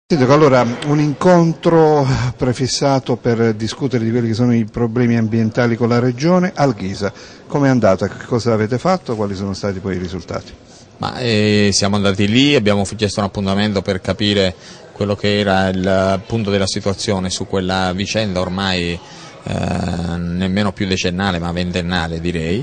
Sindaco, allora un incontro prefissato per discutere di quelli che sono i problemi ambientali con la Regione al Ghisa. Come è andata? Che cosa avete fatto? Quali sono stati poi i risultati? Siamo andati lì, abbiamo chiesto un appuntamento per capire quello che era il punto della situazione su quella vicenda ormai nemmeno più decennale ma ventennale direi,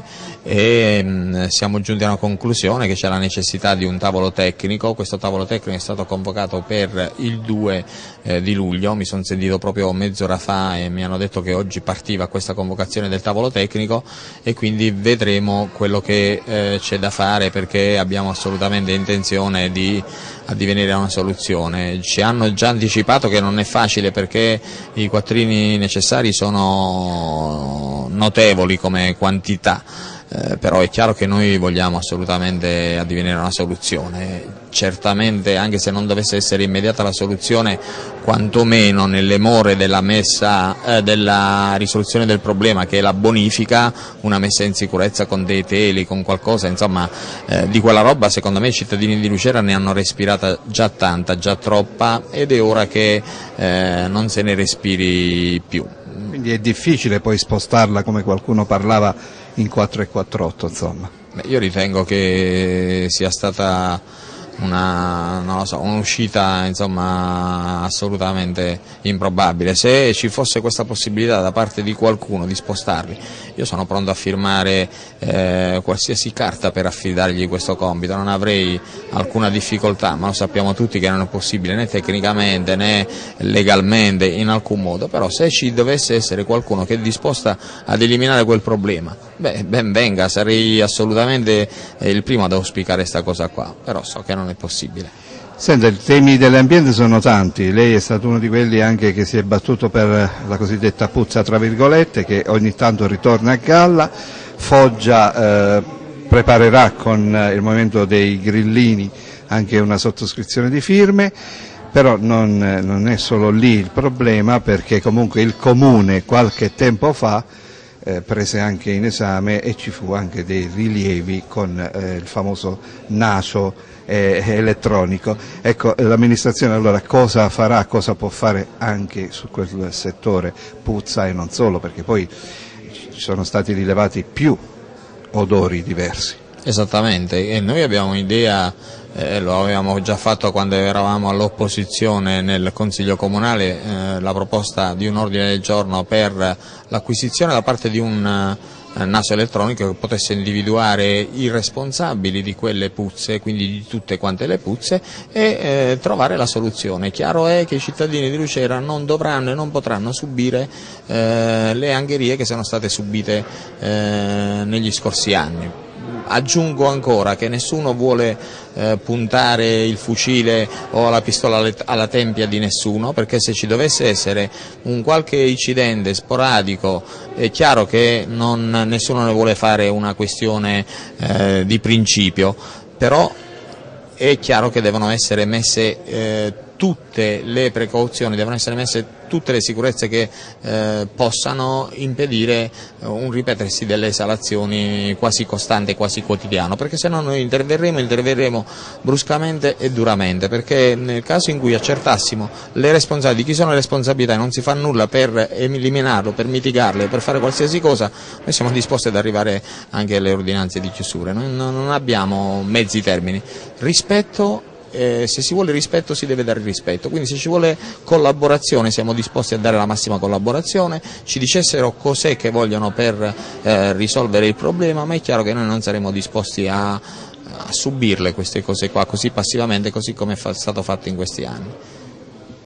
e siamo giunti a una conclusione che c'è la necessità di un tavolo tecnico. Questo tavolo tecnico è stato convocato per il 2 di luglio, mi sono sentito proprio mezz'ora fa e mi hanno detto che oggi partiva questa convocazione del tavolo tecnico e quindi vedremo quello che c'è da fare, perché abbiamo assolutamente intenzione di addivenire a una soluzione. Ci hanno già anticipato che non è facile perché i quattrini necessari sono notevoli come quantità, però è chiaro che noi vogliamo assolutamente addivenire a una soluzione. Certamente, anche se non dovesse essere immediata la soluzione, quantomeno nelle more della della risoluzione del problema, che è la bonifica, una messa in sicurezza con dei teli, con qualcosa, insomma, di quella roba secondo me i cittadini di Lucera ne hanno respirata già tanta, già troppa, ed è ora che non se ne respiri più. Quindi è difficile poi spostarla, come qualcuno parlava, in 448, insomma. Io ritengo che sia stata un'uscita insomma assolutamente improbabile. Se ci fosse questa possibilità da parte di qualcuno di spostarli, io sono pronto a firmare qualsiasi carta per affidargli questo compito, non avrei alcuna difficoltà, ma lo sappiamo tutti che non è possibile né tecnicamente né legalmente in alcun modo. Però se ci dovesse essere qualcuno che è disposta ad eliminare quel problema, ben venga, sarei assolutamente il primo ad auspicare questa cosa qua, però so che non è possibile. Senta, i temi dell'ambiente sono tanti, lei è stato uno di quelli anche che si è battuto per la cosiddetta puzza tra virgolette, che ogni tanto ritorna a galla. Foggia preparerà con il movimento dei grillini anche una sottoscrizione di firme, però non è solo lì il problema, perché comunque il Comune qualche tempo fa prese anche in esame e ci fu anche dei rilievi con il famoso naso elettronico. Ecco, l'amministrazione allora cosa farà, cosa può fare anche su quel settore puzza e non solo, perché poi ci sono stati rilevati più odori diversi. Esattamente, e noi abbiamo un'idea, lo avevamo già fatto quando eravamo all'opposizione nel Consiglio Comunale, la proposta di un ordine del giorno per l'acquisizione da parte di un naso elettronico che potesse individuare i responsabili di quelle puzze, quindi di tutte quante le puzze, e trovare la soluzione. Chiaro è che i cittadini di Lucera non dovranno e non potranno subire le angherie che sono state subite negli scorsi anni. Aggiungo ancora che nessuno vuole puntare il fucile o la pistola alla tempia di nessuno, perché se ci dovesse essere un qualche incidente sporadico è chiaro che nessuno ne vuole fare una questione di principio, però è chiaro che devono essere messe tutte le precauzioni, devono essere messe tutte le sicurezze che possano impedire un ripetersi delle esalazioni quasi costante, quasi quotidiano, perché se no noi interverremo bruscamente e duramente, perché nel caso in cui accertassimo di chi sono le responsabilità e non si fa nulla per eliminarlo, per mitigarle, per fare qualsiasi cosa, noi siamo disposti ad arrivare anche alle ordinanze di chiusura. Noi non abbiamo mezzi termini. Rispetto, se si vuole rispetto si deve dare rispetto, quindi se ci vuole collaborazione siamo disposti a dare la massima collaborazione, ci dicessero cos'è che vogliono per risolvere il problema, ma è chiaro che noi non saremo disposti a subirle queste cose qua così passivamente, così come è stato fatto in questi anni.